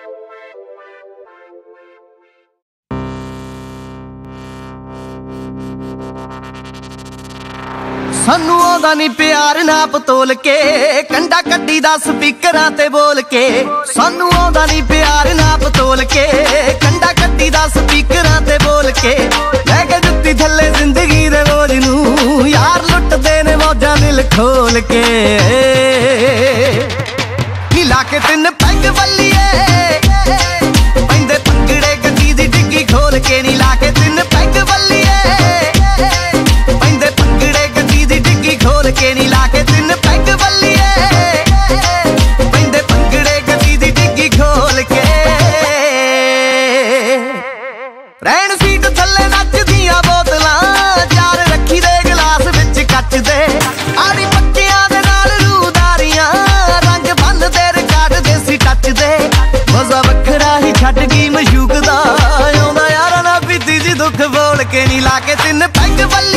सानू आउंदा नी प्यार नाप तोल के, कंडा कड्डी दा स्पीकरां ते बोल के। सानू आउंदा नी प्यार नाप तोल के, कंडा कड्डी दा स्पीकरां ते बोल के। लैके जुत्ती थल्ले जिंदगी दे बोझ नू, यार लुटदे ने मौजां दिल खोल के। नीला के तिन पैग बल्लिए, पैंदे पंगड़े गड्डी दी डिग्गी खोल के। नीला के तिन पैग बल्लिए, खोल के। नी लाके तिन पैग बल्लिए, पैंदे पंगड़े गड्डी दी डिग्गी खोल के। रैन सीट थल्ले नचदियां बोतलां, जार रखी दे गिलास विच कच दे। आड़ी पक्कियां दे नाल रूदारियां, रंग बंद दे रिकार्ड देसी टच दे। मजा वखरा ही छड्ड गई मशूक दा, आउंदा यारां नाल पीती जी दुख बोल के। नी लाके तिन पैग बल्लिए,